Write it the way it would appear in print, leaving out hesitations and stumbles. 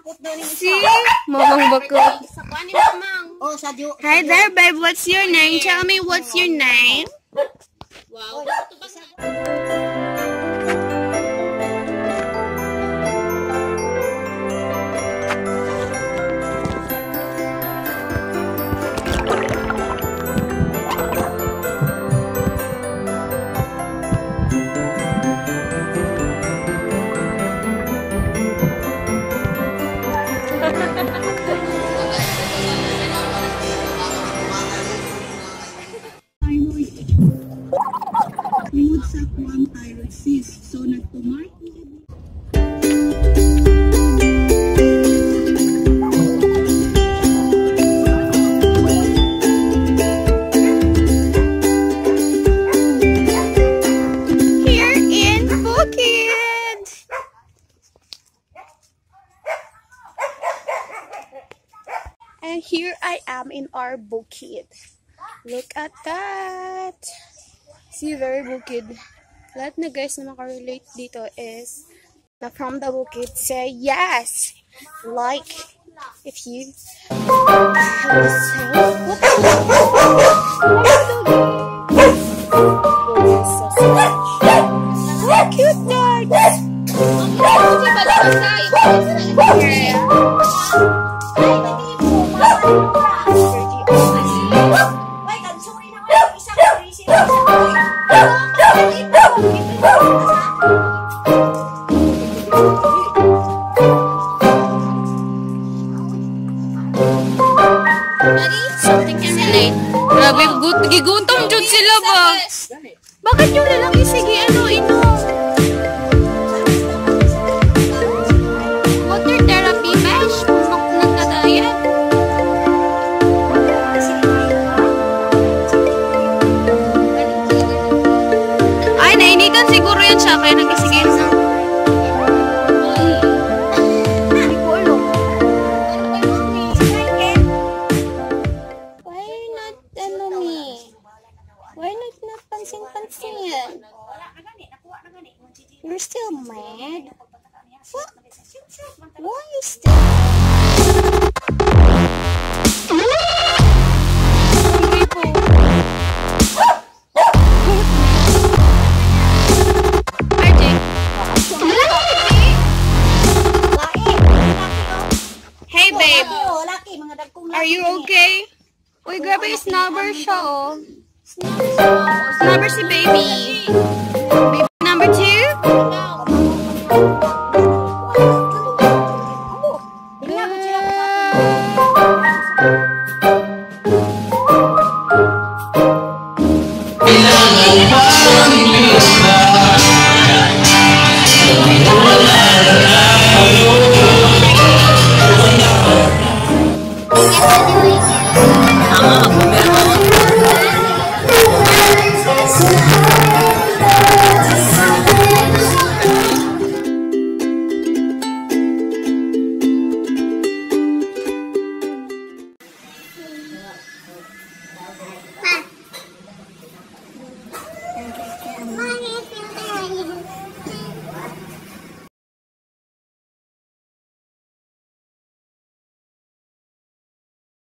See? Mamang bakot. Hi there, babe. What's your name? Tell me what's your name. Wow. Thyroid cyst. So nagtumar. Here in Bukid. And here I am in our Bukid. Look at that. See, very Bukid. Lahat na guys na makarelate dito is na from the Bukid. Say yes! Like if you so cute dogs! Something can relate. Grabe, gigutom jud sila ba? Bakit yung lalaki sige ino? Water therapy, mesh? Nagkadaya? Ay, nainitan siguro yan siya, kaya nagkisige na. Pansin. You're still mad? What? Why are you still Hey babe, are you okay? Uy, grabe yung snubber siya oh. Snubber si baby. Baby number 2.